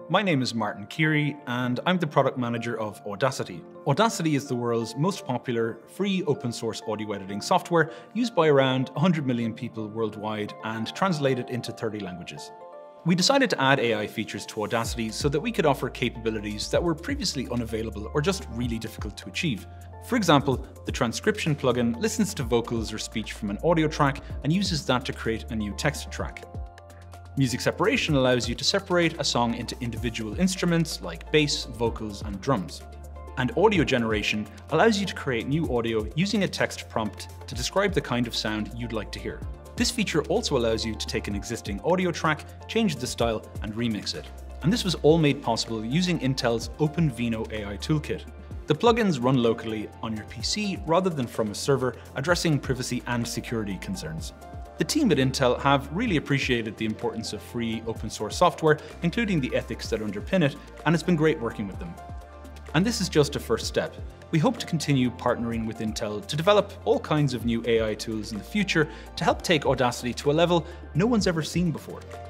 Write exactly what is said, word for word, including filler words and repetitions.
My name is Martin Keary, and I'm the product manager of Audacity. Audacity is the world's most popular free open source audio editing software used by around one hundred million people worldwide and translated into thirty languages. We decided to add A I features to Audacity so that we could offer capabilities that were previously unavailable or just really difficult to achieve. For example, the Transcription plugin listens to vocals or speech from an audio track and uses that to create a new text track. Music separation allows you to separate a song into individual instruments like bass, vocals, and drums. And audio generation allows you to create new audio using a text prompt to describe the kind of sound you'd like to hear. This feature also allows you to take an existing audio track, change the style, and remix it. And this was all made possible using Intel's OpenVINO A I Toolkit. The plugins run locally on your P C rather than from a server, addressing privacy and security concerns. The team at Intel have really appreciated the importance of free open source software, including the ethics that underpin it, and it's been great working with them. And this is just a first step. We hope to continue partnering with Intel to develop all kinds of new A I tools in the future to help take Audacity to a level no one's ever seen before.